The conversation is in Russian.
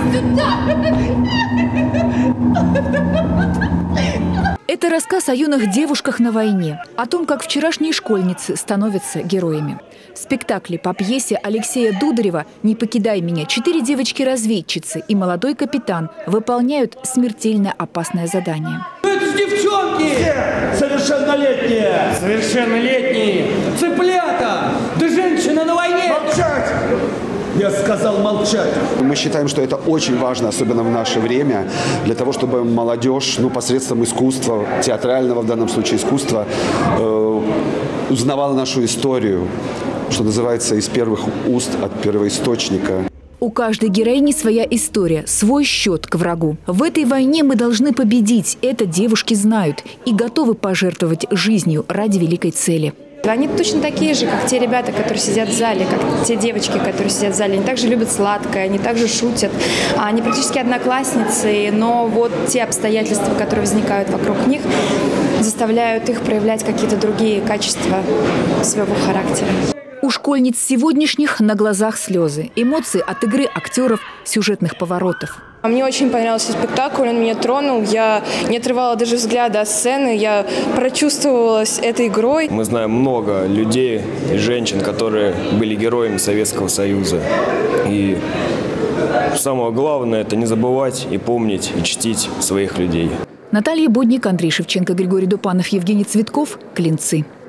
Это рассказ о юных девушках на войне, о том, как вчерашние школьницы становятся героями. В спектакле по пьесе Алексея Дударева «Не покидай меня» 4 девочки-разведчицы и молодой капитан выполняют смертельно опасное задание. Это ж девчонки! Все совершеннолетние! Совершеннолетние! Цыплята! Да женщина на войне! Молчать! Я сказал молчать. Мы считаем, что это очень важно, особенно в наше время, для того, чтобы молодежь, посредством искусства, театрального в данном случае искусства, узнавала нашу историю, что называется, из первых уст от первоисточника. У каждой героини своя история, свой счет к врагу. В этой войне мы должны победить. Это девушки знают и готовы пожертвовать жизнью ради великой цели. Они точно такие же, как те ребята, которые сидят в зале, как те девочки, которые сидят в зале. Они также любят сладкое, они также шутят. Они практически одноклассницы, но вот те обстоятельства, которые возникают вокруг них, заставляют их проявлять какие-то другие качества своего характера. У школьниц сегодняшних на глазах слезы, эмоции от игры актеров, сюжетных поворотов. Мне очень понравился спектакль, он меня тронул. Я не отрывала даже взгляда от сцены, я прочувствовалась этой игрой. Мы знаем много людей и женщин, которые были героями Советского Союза. И самое главное – это не забывать и помнить, и чтить своих людей. Наталья Будник, Андрей Шевченко, Григорий Дупанов, Евгений Цветков. «Клинцы».